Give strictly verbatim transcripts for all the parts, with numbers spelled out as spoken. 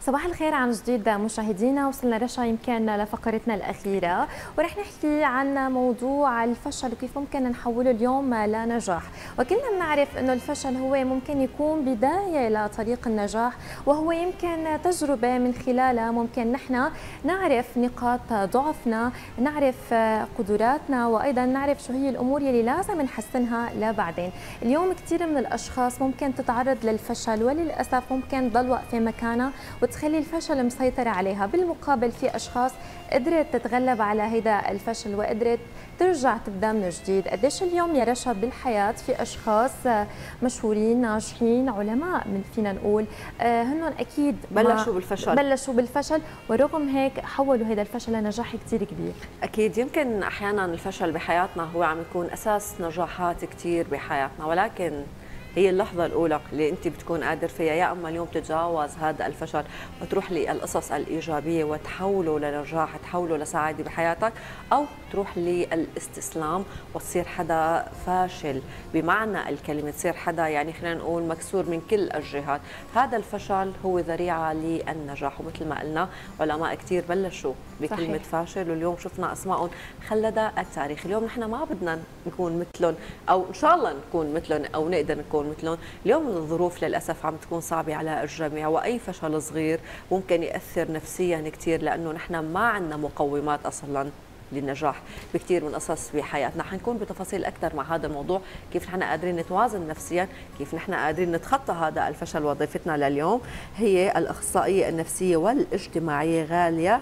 صباح الخير عن جديد مشاهدينا. وصلنا رشا يمكن لفقرتنا الأخيرة، ورح نحكي عن موضوع الفشل وكيف ممكن نحوله اليوم لنجاح. وكلنا بنعرف أنه الفشل هو ممكن يكون بداية لطريق النجاح، وهو يمكن تجربة من خلالها ممكن نحن نعرف نقاط ضعفنا، نعرف قدراتنا، وأيضا نعرف شو هي الأمور يلي لازم نحسنها لبعدين. اليوم كثير من الأشخاص ممكن تتعرض للفشل، وللأسف ممكن تضل واقفة مكانها وتخلي الفشل مسيطرة عليها. بالمقابل في أشخاص قدرت تتغلب على هذا الفشل وقدرت ترجع تبدا من جديد. قديش اليوم يا رشا بالحياة في أشخاص مشهورين ناجحين علماء من فينا نقول آه هن أكيد بلشوا بالفشل بلشوا بالفشل ورغم هيك حولوا هذا الفشل لنجاح كثير كبير. أكيد يمكن أحيانا الفشل بحياتنا هو عم يكون أساس نجاحات كثير بحياتنا، ولكن هي اللحظة الأولى اللي أنت بتكون قادر فيها يا أما اليوم تتجاوز هذا الفشل وتروح للقصص الإيجابية وتحوله لنجاح، تحوله لسعادة بحياتك، أو تروح للاستسلام وتصير حدا فاشل بمعنى الكلمة، تصير حدا يعني خلينا نقول مكسور من كل الجهات. هذا الفشل هو ذريعة للنجاح، ومثل ما قلنا علماء كثير بلشوا بكلمة صحيح. فاشل، واليوم شفنا أسماء خلدها التاريخ. اليوم نحن ما بدنا نكون مثلهم، أو إن شاء الله نكون مثلهم أو نقدر نكون مثلهم. اليوم الظروف للأسف عم تكون صعبة على الجميع، وأي فشل صغير ممكن يأثر نفسيا كثير، لأنه نحن ما عندنا مقومات أصلا للنجاح بكثير من قصص بحياتنا. حنكون بتفاصيل أكثر مع هذا الموضوع، كيف نحن قادرين نتوازن نفسيا، كيف نحن قادرين نتخطى هذا الفشل. وضيفتنا لليوم هي الأخصائية النفسية والاجتماعية غالية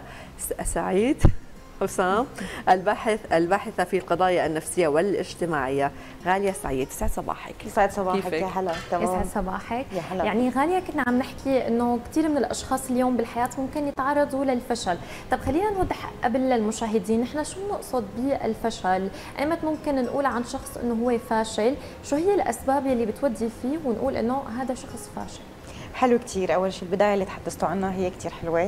سعيد حسام، الباحث الباحثة في القضايا النفسية والاجتماعية. غالية سعيد، يسعد صباحك. يسعد صباحك يا هلا. تمام، يسعد صباحك يا هلا. يعني غالية كنا عم نحكي انه كثير من الاشخاص اليوم بالحياة ممكن يتعرضوا للفشل. طب خلينا نوضح قبل للمشاهدين نحن شو بنقصد بالفشل، ايمت ممكن نقول عن شخص انه هو فاشل، شو هي الاسباب اللي بتودي فيه ونقول انه هذا شخص فاشل؟ حلو كثير. اول شيء البدايه اللي تحدثتوا عنها هي كثير حلوه،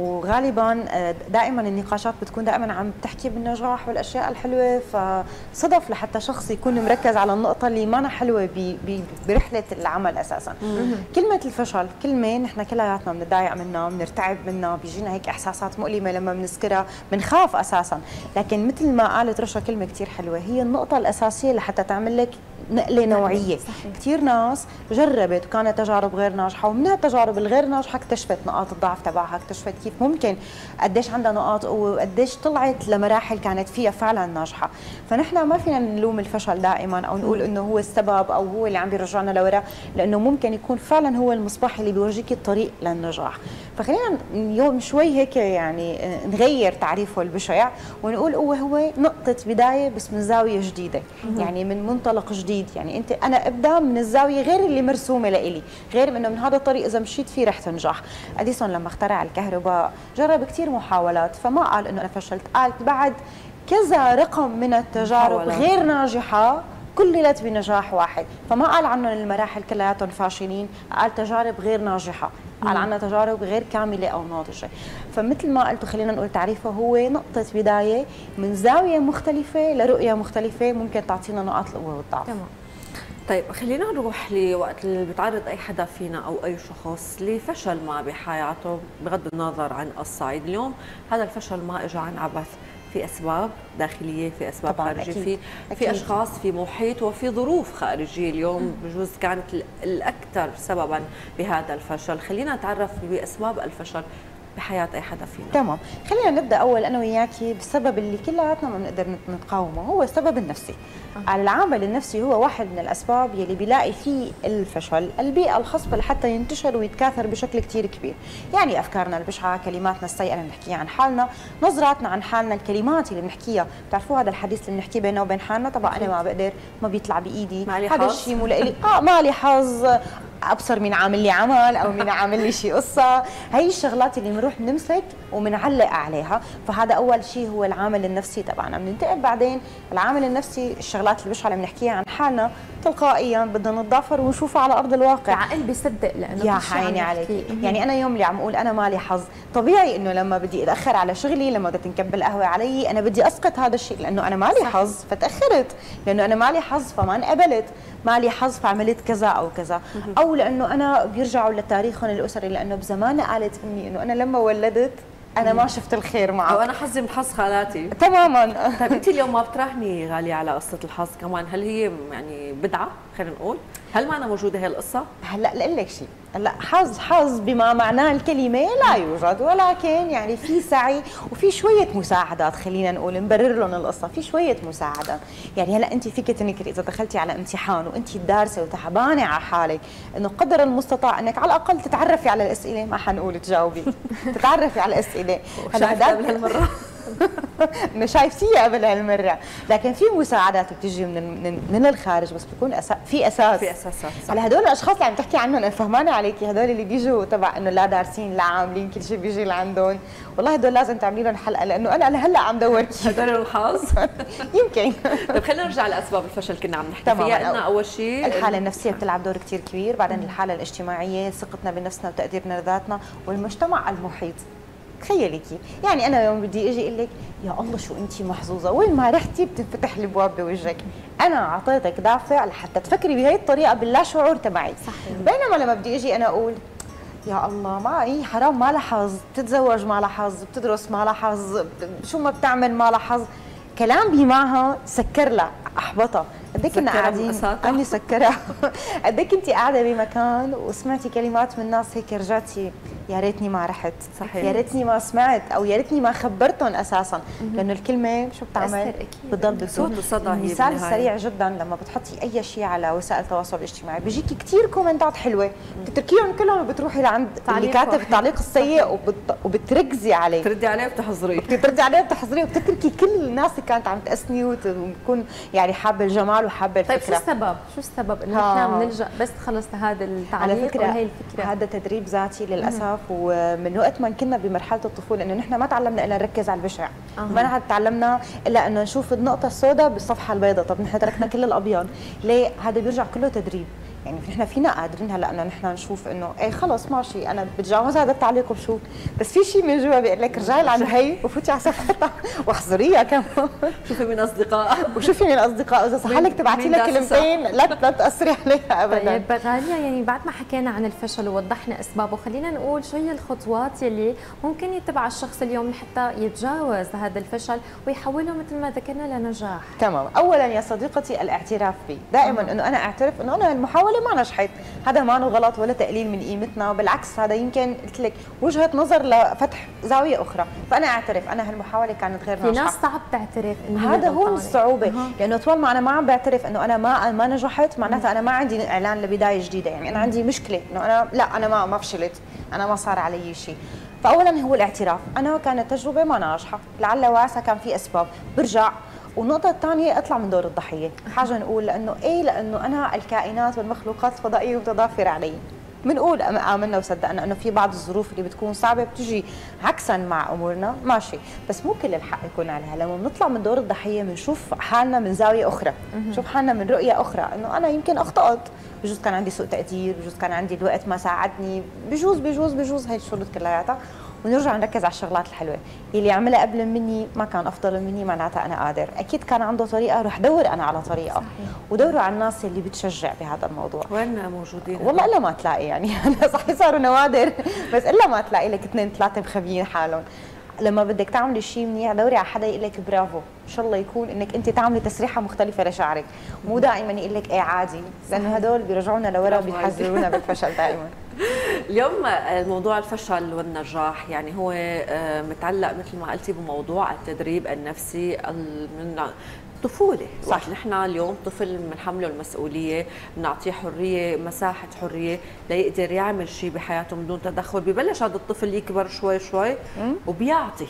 وغالبا دائما النقاشات بتكون دائما عم تحكي بالنجاح والاشياء الحلوه، فصدف لحتى شخص يكون مركز على النقطه اللي ما حلوه برحله العمل اساسا. كلمه الفشل كلمه نحن كلياتنا بنتضايق منها، بنرتعب منها، بيجينا هيك احساسات مؤلمه لما بنذكرها، بنخاف اساسا. لكن مثل ما قالت رشا كلمه كثير حلوه، هي النقطه الاساسيه لحتى تعمل لك نقله نوعيه. كثير ناس جربت وكانت تجارب غير ناجحه، ومن هالتجارب الغير ناجحه اكتشفت نقاط الضعف تبعها، اكتشفت كيف ممكن قديش عندها نقاط قوه وقديش طلعت لمراحل كانت فيها فعلا ناجحه. فنحن ما فينا نلوم الفشل دائما او نقول انه هو السبب او هو اللي عم بيرجعنا لورا، لانه ممكن يكون فعلا هو المصباح اللي بيورجيك الطريق للنجاح. فخلينا اليوم شوي هيك يعني نغير تعريفه البشع ونقول هو هو نقطه بدايه بس من زاويه جديده، يعني من منطلق جديد. يعني انت انا ابدا من الزاويه غير اللي مرسومه لإلي، غير انه من هذا الطريق اذا مشيت فيه رح تنجح. اديسون لما اخترع الكهرباء جرب كثير محاولات، فما قال انه انا فشلت، قال بعد كذا رقم من التجارب محاولات غير ناجحه كللت بنجاح واحد. فما قال عنهم المراحل كلياتهم فاشلين، قال تجارب غير ناجحه، قال عنا تجارب غير كامله او ناضجه. فمثل ما قلت خلينا نقول تعريفه هو نقطه بدايه من زاويه مختلفه لرؤيه مختلفه ممكن تعطينا نقاط القوه والضعف. تمام. طيب خلينا نروح لوقت اللي بتعرض اي حدا فينا او اي شخص لفشل ما بحياته، بغض النظر عن الصعيد. اليوم هذا الفشل ما اجى عن عبث، في اسباب داخليه، في اسباب خارجيه، في أكيد. في اشخاص، في محيط، وفي ظروف خارجيه اليوم بجوز كانت الاكثر سببا بهذا الفشل. خلينا نتعرف باسباب الفشل بحياه اي حدا فينا. تمام، خلينا نبدا اول انا وياكي بالسبب اللي كلياتنا ما بنقدر نتقاومه، هو السبب النفسي. أه. العامل النفسي هو واحد من الاسباب يلي بيلاقي فيه الفشل البيئه الخصبه لحتى ينتشر ويتكاثر بشكل كثير كبير. يعني افكارنا البشعه، كلماتنا السيئه اللي بنحكيها عن حالنا، نظراتنا عن حالنا، الكلمات اللي بنحكيها. بتعرفوا هذا الحديث اللي بنحكيه بيننا وبين حالنا، طبعا انا ما بقدر، ما بيطلع بايدي، هذا الشيء مو لإلي، اه مالي حظ، ابصر مين عامل لي عمل او مين عامل لي شيء قصه. هي الشغلات اللي بنروح بنمسك وبنعلق عليها. فهذا اول شيء هو العامل النفسي تبعنا. بننتقل بعدين العامل النفسي، الشغلات البشعه اللي بنحكيها عن حالنا تلقائيا بدنا نتضافر ونشوفها على ارض الواقع. العقل بيصدق لانه يا عيني عليك. يعني انا يوم اللي عم اقول انا مالي حظ، طبيعي انه لما بدي اتاخر على شغلي، لما بدها تنكب القهوه علي، انا بدي اسقط هذا الشيء لانه انا مالي حظ فتاخرت، لانه انا مالي حظ فما انقبلت، مالي حظ فعملت كذا او كذا، او لانه انا بيرجعوا لتاريخهم الاسري، لانه بزمان قالت امي انه انا لما ولدت انا ما شفت الخير معك، او انا حظي من حظ خالاتي تماما. طيب انت اليوم ما بتراهني غاليه على قصه الحظ كمان؟ هل هي يعني بدعه خلينا نقول؟ هل معنا موجوده هي القصه؟ هلا لاقول لك شيء، هلا حظ حظ بما معناه الكلمه لا يوجد، ولكن يعني في سعي وفي شويه مساعدات، خلينا نقول نبرر لهم القصه، في شويه مساعده، يعني هلا انت فيك تنكري اذا دخلتي على امتحان وانت دارسه وتعبانه على حالك، انه قدر المستطاع انك على الاقل تتعرفي على الاسئله، ما حنقول تجاوبي، تتعرفي على الاسئله. هلا قبل هالمره انه شايفتيها قبل هالمره، لكن في مساعدات بتجي من من, من الخارج، بس بيكون أسا في اساس في اساسات. هلا هدول الاشخاص اللي عم تحكي عنهم انا فهمانه عليكي، هدول اللي بيجوا تبع انه لا دارسين لا عاملين كل شيء بيجي لعندهم، والله هدول لازم تعملي لهم حلقه، لانه انا لهلا عم دور هدول الحظ يمكن. طيب خلينا نرجع لاسباب الفشل كنا عم نحكي فيها. قلنا اول شيء الحاله النفسيه بتلعب دور كثير كبير، بعدين الحاله الاجتماعيه، ثقتنا بنفسنا وتقديرنا لذاتنا، والمجتمع المحيط. تخيلي كيف، يعني انا يوم بدي اجي اقول لك يا الله شو انت محظوظه، وين ما رحتي بتنفتح الابواب بوجهك، انا اعطيتك دافع لحتى تفكري بهي الطريقه باللا شعور تبعي. صحيح. بينما لما بدي اجي انا اقول يا الله ما هي حرام ما لها حظ، بتتزوج ما لها حظ، بتدرس ما لها حظ، شو ما بتعمل ما لها حظ، كلام بي معها سكر لها احبطها. قديك كنا قاعدين عم سكرها قديك انت قاعده بمكان وسمعتي كلمات من ناس هيك رجعتي يا ريتني ما رحت، صحيح، يا ريتني ما سمعت، او يا ريتني ما خبرتهم اساسا، لانه الكلمه شو بتعمل؟ بتضل بتزود. المثال السريع جدا لما بتحطي اي شيء على وسائل التواصل الاجتماعي بيجيكي كثير كومنتات حلوه، بتتركيهم كلهم وبتروحي لعند اللي كاتب التعليق السيء وبت... وبتركزي عليه، بتردي عليه وبتحظريه، بتردي عليه وبتحظريه، وبتتركي كل الناس اللي كانت عم تأسني وتكون يعني حابه الجمال وحابه الفكره. طيب شو السبب؟ شو السبب انه نحن بنلجا بس خلص لهذا التعليق؟ على فكره هي الفكره هذا تدريب ذاتي للاسف، ومن وقت ما كنا بمرحله الطفوله انه نحن ما تعلمنا الا نركز على البشع، أه. ما تعلمنا الا انه نشوف النقطه السوداء بالصفحه البيضاء، طب نحن تركنا كل الابيض، ليه؟ هذا بيرجع كله تدريب، يعني نحن فينا قادرين هلا انه نحن نشوف انه ايه خلص ماشي انا بتجاوز هذا التعليق وبشوف، بس في شيء من جوا بيقول لك رجعي لعند هي وفوتي على صفحتها واحذريها كمان، شوفي من اصدقاء وشوفي من الاصدقاء، اذا صح لك تبعتي لها كلمتين لا لا تاثري عليها ابدا. طيب غاليه، يعني بعد ما حكينا عن الفشل ووضحنا اسبابه، خلينا نقول شو هي الخطوات يلي ممكن يتبعها الشخص اليوم لحتى يتجاوز هذا الفشل ويحوله مثل ما ذكرنا لنجاح. تمام. اولا يا صديقتي الاعتراف به، دائما انه انا اعترف انه انا المحاوله ما نجحت، هذا ما غلط ولا تقليل من قيمتنا، بالعكس هذا يمكن قلت لك وجهه نظر لفتح زاويه اخرى، فانا اعترف انا هالمحاوله كانت غير ناجحه. في ناس صعب تعترف انه هذا هو الصعوبه، أه. لانه طول ما انا ما عم بعترف انه انا ما ما نجحت، معناتها انا ما عندي اعلان لبدايه جديده، يعني انا عندي مشكله انه انا لا انا ما ما فشلت، انا ما صار علي شيء. فاولا هو الاعتراف، انا كانت تجربه ما ناجحه، لعل وعسى كان في اسباب، برجع. والنقطة الثانية اطلع من دور الضحية، حاجة نقول لأنه إيه لأنه أنا الكائنات والمخلوقات الفضائية متضافرة علي. بنقول آمنا وصدقنا أنه في بعض الظروف اللي بتكون صعبة بتجي عكسا مع أمورنا، ماشي، بس مو كل الحق يكون عليها. لما بنطلع من دور الضحية بنشوف حالنا من زاوية أخرى، نشوف حالنا من رؤية أخرى، إنه أنا يمكن أخطأت، بجوز كان عندي سوء تقدير، بجوز كان عندي الوقت ما ساعدني، بجوز بجوز بجوز هي الشروط كلياتها، ونرجع نركز على الشغلات الحلوه اللي عملها قبل مني ما كان افضل مني، معناتها انا قادر، اكيد كان عنده طريقه، رح دور انا على طريقه. صحيح. ودوروا على الناس اللي بتشجع بهذا الموضوع. وين موجودين؟ والله الا ما تلاقي، يعني انا صحيح صاروا نوادر بس الا ما تلاقي لك اثنين ثلاثه مخبيين حالهم. لما بدك تعملي شيء منيح دوري على حدا يقول لك برافو، ان شاء الله يكون انك انت تعملي تسريحه مختلفه لشعرك، مو دائما يقول لك ايه عادي، لانه هدول بيرجعونا لورا وبيحذرونا بالفشل دائما. اليوم موضوع الفشل والنجاح يعني هو متعلق مثل ما قلتي بموضوع التدريب النفسي من طفولة. صح. نحن اليوم طفل بنحمله المسؤولية، بنعطيه حرية، مساحة حرية ليقدر يعمل شيء بحياته بدون تدخل، ببلش هذا الطفل يكبر شوي شوي وبيعطي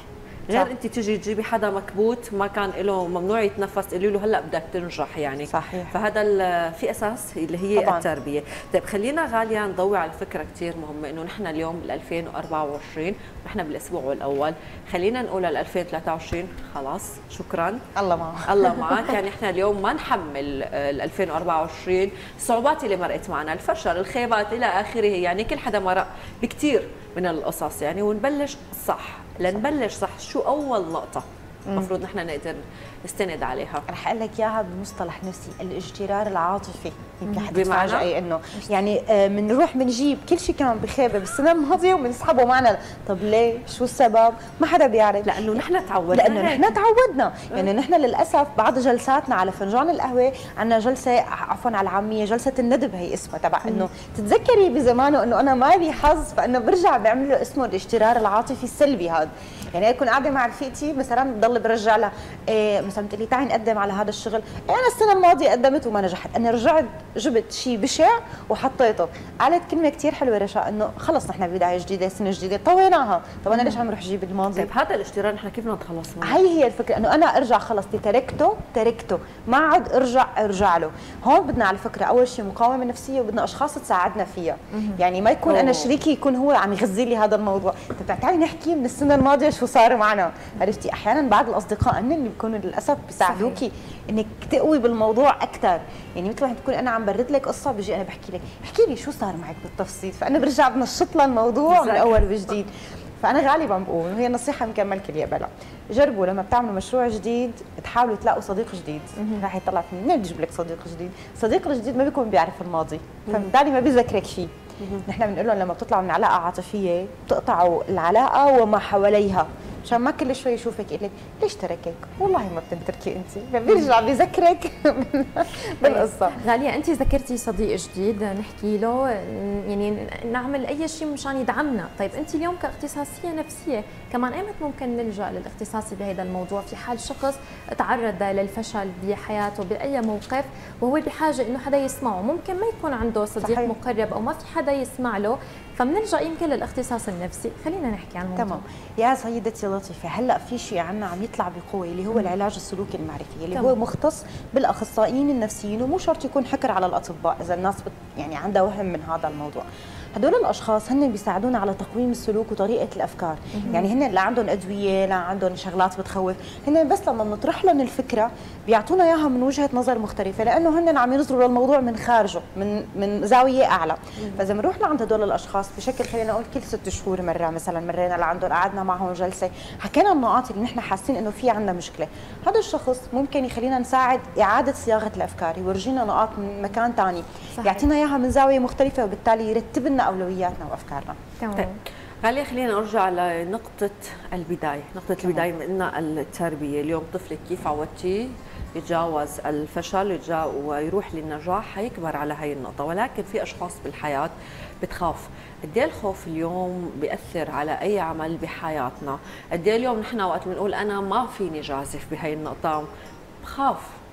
غير انت تيجي تجيبي حدا مكبوت ما كان له ممنوع يتنفس تقولي له هلا بدك تنجح يعني. صحيح. فهذا في اساس اللي هي طبعاً. التربيه. طيب خلينا غاليه نضوي على فكره كثير مهمه، انه نحن اليوم بال ألفين وأربعة وعشرين نحن بالاسبوع الاول، خلينا نقول ل ألفين وثلاثة وعشرين خلاص شكرا الله معك الله معك. يعني احنا اليوم ما نحمل ال ألفين وأربعة وعشرين الصعوبات اللي مرقت معنا، الفشل، الخيبات الى اخره، يعني كل حدا مرق بكثير من القصص يعني، ونبلش صح. لنبلش صح، شو اول نقطه المفروض نحن نقدر نستند عليها؟ رح اقول لك اياها بمصطلح نفسي، الاجترار العاطفي. يمكن حتتفاجئي انه يعني بنروح بنجيب كل شيء كان بخيبه بالسنه الماضيه وبنسحبه معنا. طب ليه؟ شو السبب؟ ما حدا بيعرف. لانه نحن تعودنا، لانه نحن تعودنا يعني نحن للاسف بعض جلساتنا على فنجان القهوه عندنا جلسه، عفوا على العاميه، جلسه الندب هي اسمها، تبع انه تتذكري بزمانه انه انا ما لي حظ، فانه برجع بعمل له اسمه الاجترار العاطفي السلبي هذا. يعني اكون قاعده مع رفيقتي مثلا بضل برجع لها إيه، مثلا بتقول لي تعي نقدم على هذا الشغل، إيه انا السنه الماضيه قدمت وما نجحت، انا رجعت جبت شيء بشع وحطيته. قالت كلمه كثير حلوه رشا، انه خلص نحن بدايه جديده، سنه جديده طويناها، طب انا ليش عم روح جيب الماضي؟ طيب هذا الاجترار نحن كيف بدنا نتخلص منه؟ هي هي الفكره، انه انا ارجع خلص تركته تركته ما عاد ارجع ارجع له. هون بدنا على فكره اول شيء مقاومه نفسيه، وبدنا اشخاص تساعدنا فيها. يعني ما يكون انا شريكي يكون هو عم يغذي لي هذا الموضوع. طب تعالي نحكي من السنه الماضيه شو صار معنا. عرفتي احيانا بعض الاصدقاء هن اللي بيكونوا للاسف بيساعدوكي انك تقوي بالموضوع اكثر. يعني مثل ما تكون انا عم برد لك قصه، بيجي انا بحكي لك احكي لي شو صار معك بالتفصيل، فانا برجع بنشط لها الموضوع من اول وجديد. فانا غالبا بقول وهي نصيحه يمكن ما الكل يقبلها، جربوا لما بتعملوا مشروع جديد تحاولوا تلاقوا صديق جديد. راح يطلع فيني منين بجيب لك صديق جديد؟ الصديق الجديد ما بيكون بيعرف الماضي، فبالتالي ما بيذكرك فيه. نحن بنقول لهم لما بتطلعوا من علاقه عاطفيه بتقطعوا العلاقه وما حواليها، عشان ما كل شوي يشوفك يقول لك ليش تركك؟ والله ما بتنتركي انت، فبيرجع بيذكرك بالقصه. غاليه انت ذكرتي صديق جديد نحكي له، يعني نعمل اي شيء مشان يدعمنا. طيب انت اليوم كاختصاصيه نفسيه كمان ايمت ممكن نلجا للاختصاصي بهذا الموضوع في حال شخص تعرض للفشل بحياته باي موقف وهو بحاجه انه حدا يسمعه، ممكن ما يكون عنده صديق صحيح. مقرب او ما في حدا يسمع له، فبنلجا يمكن للاختصاص النفسي. خلينا نحكي عن الموضوع. تمام يا سيدتي لطيفه، هلا في شيء عنا عم يطلع بقوه اللي هو العلاج السلوكي المعرفي، اللي تمام. هو مختص بالاخصائيين النفسيين، ومو شرط يكون حكر على الاطباء اذا الناس بت يعني عندها وهم من هذا الموضوع. هدول الاشخاص هن بيساعدونا على تقويم السلوك وطريقه الافكار. مم. يعني هن لا عندهم ادويه لا عندهم شغلات بتخوف، هن بس لما بنطرح لهم الفكره بيعطونا اياها من وجهه نظر مختلفه، لانه هن عم ينظروا للموضوع من خارجه، من من زاويه اعلى. مم. فاذا بنروح لعند هدول الاشخاص بشكل خلينا نقول كل ست شهور مره مثلا مرينا لعندهم، قعدنا معهم جلسه، حكينا النقاط اللي نحن حاسين انه في عندنا مشكله، هذا الشخص ممكن يخلينا نساعد اعاده صياغه الافكار، يورجينا نقاط من مكان ثاني، يعطينا اياها من زاويه مختلفه، وبالتالي يرتب لنا اولوياتنا وافكارنا. تمام. طيب غالية خلينا نرجع لنقطة البداية، نقطة تمام. البداية من قلنا التربية، اليوم طفلك كيف عودتيه يتجاوز الفشل ويروح للنجاح حيكبر على هاي النقطة، ولكن في أشخاص بالحياة بتخاف. قد ايه الخوف اليوم بيأثر على أي عمل بحياتنا؟ قد ايه اليوم نحن وقت بنقول أنا ما فيني جازف بهاي النقطة بخاف،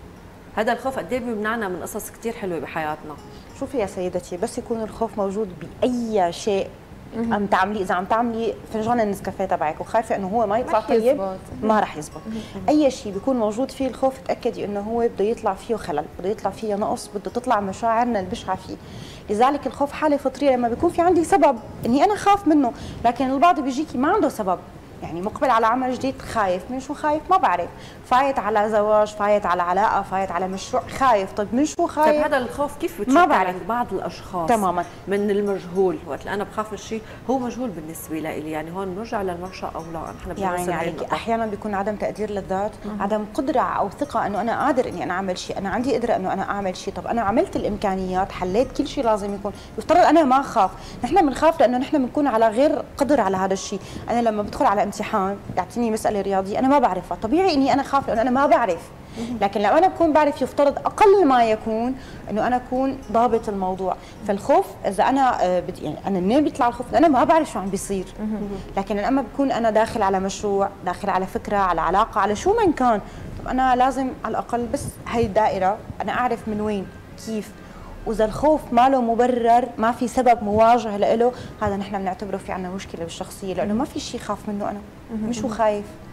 هذا الخوف قد ايه بيمنعنا من قصص كثير حلوة بحياتنا؟ شوفي يا سيدتي، بس يكون الخوف موجود بأي شيء عم تعملي، اذا عم تعملي فنجان النسكافيه تبعك وخايفه انه هو ما يطلع طيب ما راح يزبط. اي شيء بيكون موجود فيه الخوف تاكدي انه هو بده يطلع فيه خلل، بده يطلع فيه نقص، بده تطلع مشاعرنا البشعه فيه. لذلك الخوف حاله فطريه، لما بيكون في عندي سبب اني انا خاف منه، لكن البعض بيجيكي ما عنده سبب، يعني مقبل على عمل جديد خايف، من شو خايف؟ ما بعرف، فايت على زواج، فايت على علاقه، فايت على مشروع، خايف، طيب من شو خايف؟ طيب هذا الخوف كيف بتشكل عند بعض الاشخاص؟ تماما من المجهول، وقت انا بخاف من شيء هو مجهول بالنسبه لي، يعني هون بنرجع للمنشا او لا نحن يعني عليك احيانا بيكون عدم تقدير للذات، عدم قدره او ثقه انه انا قادر اني انا اعمل شيء، انا عندي قدره انه انا اعمل شيء، طب انا عملت الامكانيات، حليت كل شيء لازم يكون، يفترض انا ما اخاف، نحن بنخاف لانه نحن بنكون على غير قدر على هذا الشيء. انا لما بدخل على امتحان يعطيني مساله رياضيه انا ما بعرفها، طبيعي اني انا اخاف لانه انا ما بعرف، لكن لو انا بكون بعرف يفترض اقل ما يكون انه انا اكون ضابط الموضوع. فالخوف اذا انا بدي يعني انا منين بيطلع الخوف؟ انا ما بعرف شو عم بيصير، لكن لما بكون انا داخل على مشروع، داخل على فكره، على علاقه، على شو من كان، طب انا لازم على الاقل بس هي الدائره انا اعرف من وين كيف، واذا الخوف ما له مبرر، ما في سبب مواجه له، هذا نحن بنعتبره في عندنا مشكله بالشخصيه، لانه ما في شيء خاف منه انا، مش هو خايف.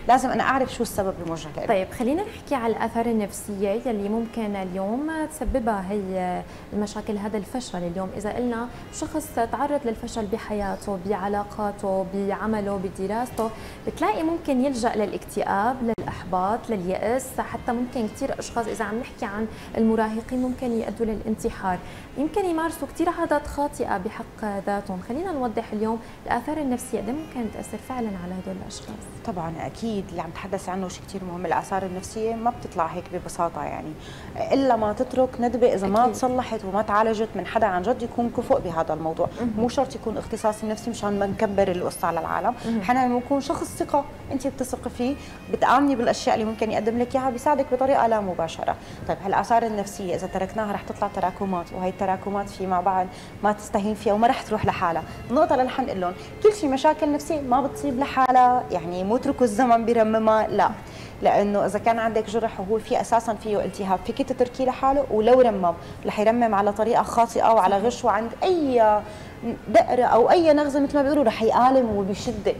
لازم انا اعرف شو السبب الموجه لي. طيب خلينا نحكي على الاثار النفسيه يلي ممكن اليوم تسببها هي المشاكل، هذا الفشل. اليوم اذا قلنا شخص تعرض للفشل بحياته، بعلاقاته، بعمله، بدراسته، بتلاقي ممكن يلجا للاكتئاب، للاحباط، لليأس، حتى ممكن كثير اشخاص اذا عم نحكي عن المراهقين ممكن يؤدوا للانتحار، يمكن يمارسوا كثير عادات خاطئه بحق ذاتهم. خلينا نوضح اليوم الاثار النفسيه قد ممكن تاثر فعلا على هدول الاشخاص. طبعا اكيد اللي عم تحدث عنه شيء كثير مهم. الاثار النفسيه ما بتطلع هيك ببساطه يعني، الا ما تترك ندبه اذا ما تصلحت وما تعالجت من حدا عن جد يكون كفؤ بهذا الموضوع. مو شرط يكون اختصاصي نفسي مشان ما نكبر القصه على العالم، احيانا بكون شخص ثقه انت بتثقي فيه، بتامني بالاشياء اللي ممكن يقدم لك اياها، بيساعدك بطريقه لا مباشره. طيب هالاثار النفسيه اذا تركناها رح تطلع تراكمات، وهي التراكمات في مع بعض ما تستهين فيها وما رح تروح لحالها. النقطه اللي رح نقول لهم كل شيء مشاكل نفسيه ما بتصيب لحالها، يعني مو اتركوا الزمن بيرممها، لا، لانه اذا كان عندك جرح وهو في اساسا فيه التهاب فيك تتركيه لحاله، ولو رمم رح يرمم على طريقه خاطئه وعلى غش، وعند اي دقره او اي نغزه مثل ما بيقولوا رح يآلم وبيشد.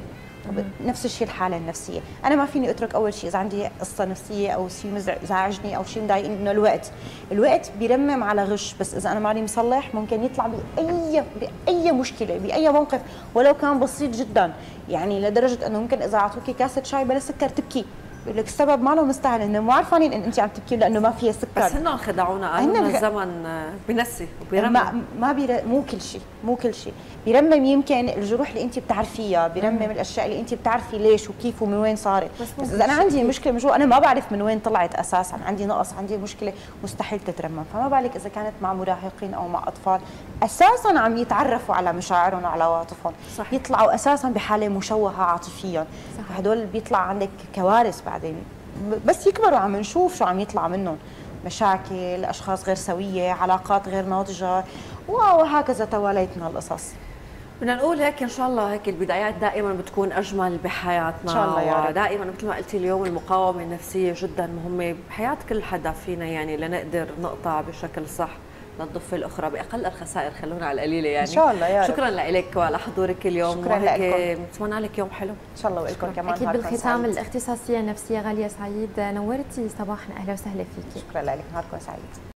نفس الشيء الحاله النفسيه، انا ما فيني اترك اول شيء اذا عندي قصه نفسيه او شيء مزعجني او شيء مضايقني، انه الوقت الوقت بيرمم على غش، بس اذا انا ماني مصلح ممكن يطلع باي باي مشكله باي موقف ولو كان بسيط جدا، يعني لدرجه انه ممكن اذا اعطوكي كاسه شاي بلا سكر تبكي، بقول لك السبب ما له مستاهل، انه مو عارفين ان انت عم تبكي لانه ما فيها سكر. بس هن خدعونا، قالوا لنا الزمن بنسي وبيرمم. ما, ما بير... مو كل شيء، مو كل شيء بيرمم. يمكن الجروح اللي انت بتعرفيها بيرمم، الاشياء اللي انت بتعرفي ليش وكيف ومن وين صارت، بس, بس اذا انا عندي مشكله من جوا انا ما بعرف من وين طلعت اساسا، عندي نقص، عندي مشكله، مستحيل تترمم. فما بالك اذا كانت مع مراهقين او مع اطفال اساسا عم يتعرفوا على مشاعرهم وعلى عواطفهم، يطلعوا اساسا بحاله مشوهه عاطفيا، هدول بيطلع عندك كوارث بعدين، بس يكبروا عم نشوف شو عم يطلع منهم، مشاكل، اشخاص غير سويه، علاقات غير ناضجه، وهكذا تواليت من القصص. بدنا نقول هيك ان شاء الله، هيك البدايات دائما بتكون اجمل بحياتنا ان شاء الله يا رب. دائما مثل ما قلتي اليوم المقاومه النفسيه جدا مهمه بحياه كل حدا فينا، يعني لنقدر نقطع بشكل صح للضفه الاخرى باقل الخسائر، خلونا على القليله يعني. ان شاء الله يا رب. شكرا لك وعلى حضورك اليوم، شكرا لكم، بتمنى لك يوم حلو ان شاء الله ولكم كمان. اكيد بالختام الاختصاصيه النفسيه غاليه سعيد نورتي صباحنا، اهلا وسهلا فيكي. شكرا لك، نهاركم سعيد.